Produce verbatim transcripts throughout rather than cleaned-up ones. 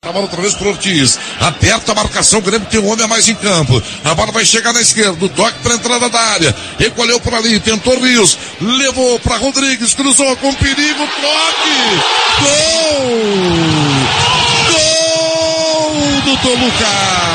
A bola outra vez pro Ortiz. Aperta a marcação, o Grêmio tem um homem a mais em campo. A bola vai chegar na esquerda, o toque pra entrada da área. Recolheu por ali, tentou Rios. Levou pra Rodrigues, cruzou com perigo, toque! Gol! Gol do Toluca!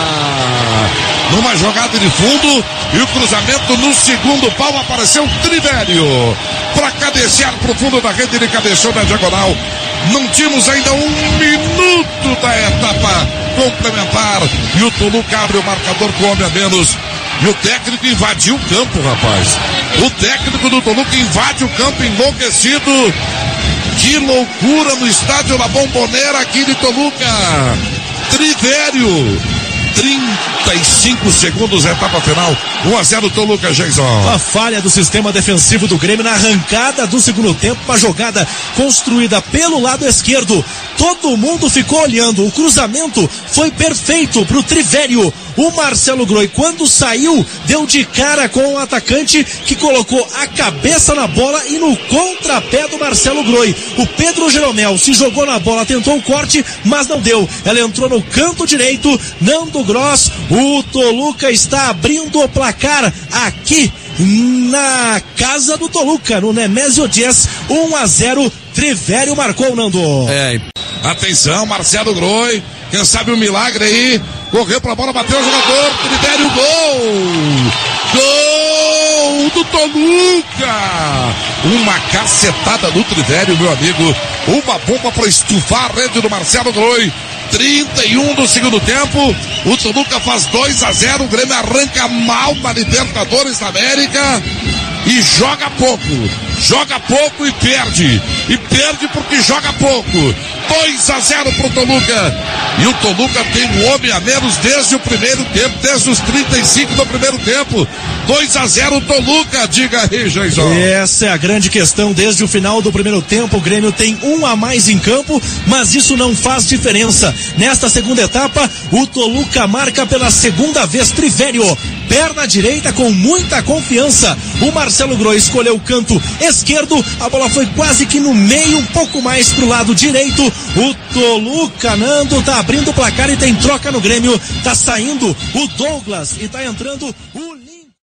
Numa jogada de fundo e o cruzamento no segundo pau apareceu Trivério. Pra cabecear pro fundo da rede, ele cabeceou na diagonal. Não tínhamos ainda um minuto da etapa complementar. E o Toluca abre o marcador com homem a menos. E o técnico invadiu o campo, rapaz. O técnico do Toluca invade o campo enlouquecido. Que loucura no estádio La Bombonera aqui de Toluca. Trivério. trinta e cinco segundos, etapa final. um a zero Toluca, Jason. A falha do sistema defensivo do Grêmio na arrancada do segundo tempo, uma jogada construída pelo lado esquerdo. Todo mundo ficou olhando. O cruzamento foi perfeito pro Trivério. O Marcelo Groi, quando saiu, deu de cara com o atacante que colocou a cabeça na bola e no contrapé do Marcelo Groi. O Pedro Jeromel se jogou na bola, tentou o corte, mas não deu. Ela entrou no canto direito. Nando Gross, o Toluca está abrindo o placar aqui na casa do Toluca, no Nemésio Dias. um a zero, Trivério marcou, Nando. É, atenção, Marcelo Groi, quem sabe um milagre aí. Correu pra bola, bateu o jogador, Trivério, gol! Gol do Toluca! Uma cacetada do Trivério, meu amigo. Uma bomba para estufar a rede do Marcelo Groi. trinta e um do segundo tempo. O Toluca faz dois a zero. O Grêmio arranca mal na Libertadores da América. E joga pouco. Joga pouco e perde. E perde porque joga pouco. dois a zero pro Toluca. E o Toluca tem um homem a menos desde o primeiro tempo, desde os trinta e cinco do primeiro tempo. dois a zero Toluca, diga aí, Jason. Essa é a grande questão. Desde o final do primeiro tempo, o Grêmio tem um a mais em campo, mas isso não faz diferença. Nesta segunda etapa, o Toluca marca pela segunda vez. Trivério, perna direita com muita confiança. O Marcelo Groi escolheu o canto esquerdo, a bola foi quase que no meio, um pouco mais pro lado direito. O Toluca, Nando, tá abrindo o placar e tem troca no Grêmio. Tá saindo o Douglas e tá entrando o